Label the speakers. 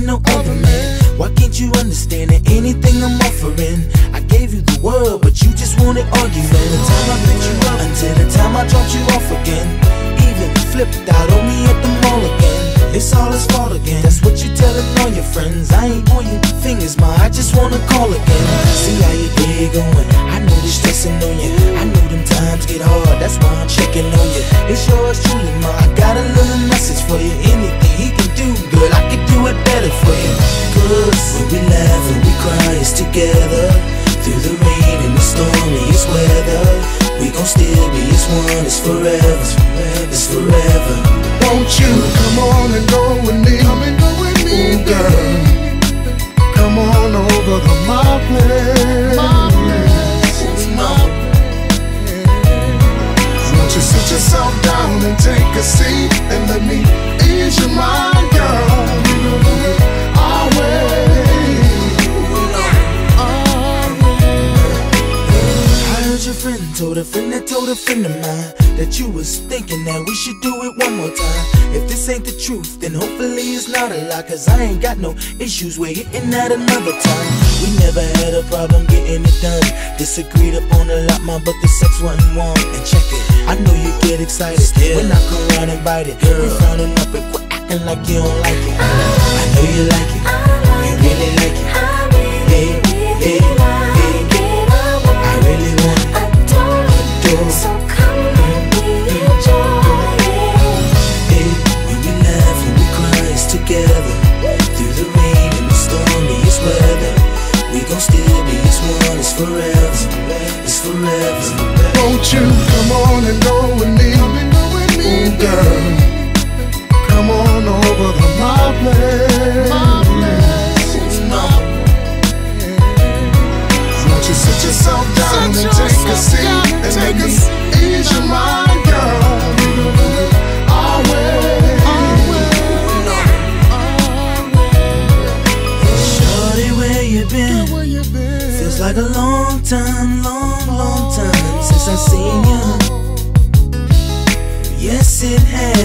Speaker 1: no other man. Why can't you understand that anything I'm offering? I gave you the world, but you just wanted argument. From the time I picked you up until the time I dropped you off again, even flipped out on me at the mall again. It's all his fault again. That's what you telling all your friends. I ain't pointing fingers, ma, I just wanna call again. See how your day going, I know the stressing on you. I know them times get hard, that's why I'm checking on you. It's yours truly, ma, I got a little message for you. Anything he can do, girl, I can do it better for you. Cause when we laugh and we cry, it's together. Through the rain and the stormiest weather, we gon' still be as one, it's forever, it's forever.
Speaker 2: Won't you come on and go with me? Come and go with me, ooh, girl. Come on over to my place. Won't you sit yourself down and take a seat and let me ease your mind, girl? Our way.
Speaker 1: Your friend told a friend that told a friend of mine that you was thinking that we should do it one more time. If this ain't the truth, then hopefully it's not a lie, cause I ain't got no issues with hitting that another time. We never had a problem getting it done. Disagreed upon a lot, ma, but the sex wasn't warm. And check it, I know you get excited when I come round and bite it. Girl, frowning up and quit acting like you don't like it. I know you like it, you really like it. Hey, hey, hey.
Speaker 3: So come let me enjoy it.
Speaker 1: Hey, when we laugh and we cry, it's together. Through the rain and the stormiest weather, we gon' still be as one, it's forever, it's forever.
Speaker 2: Won't you come on and go with me? Come and go with me, ooh, girl. Come on over to my place. Won't you sit yourself down and take a seat and let me ease your mind, girl? Our way.
Speaker 1: Shorty, where you been? Feels like a long time, long time since I seen you. Yes, it has.